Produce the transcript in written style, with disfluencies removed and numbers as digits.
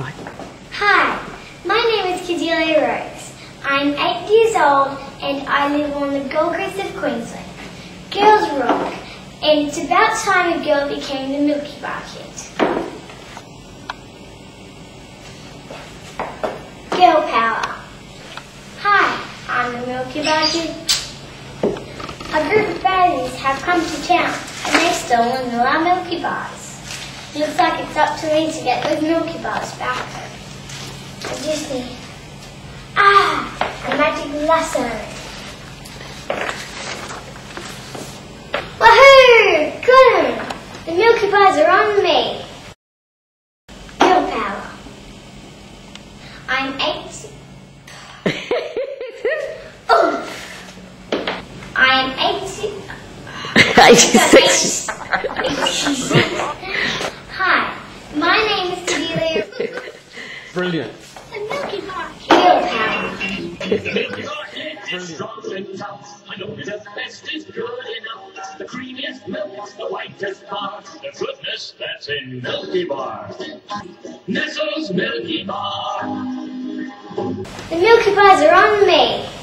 Right. Hi, my name is kid3.wmv. I'm 8 years old and I live on the Gold Coast of Queensland. Girls rock, and it's about time a girl became the Milkybar Kid. Girl power. Hi, I'm the Milkybar Kid. A group of baddies have come to town and they've stolen all our Milky Bars. Looks like it's up to me to get those Milky Bars back. I just need... a magic lasso. Woohoo! Got him! The Milky Bars are on me. Girl power. I'm 8... I am 86. Hi, my name is kid3.wmv. Brilliant. The Milkybar Kid Comp. Milkybar Kid is strong and tough. I know the best is good enough. The creamiest milk, the whitest part. The goodness that's in Milkybar. Nestle's Milkybar. The Milky Bars are on me.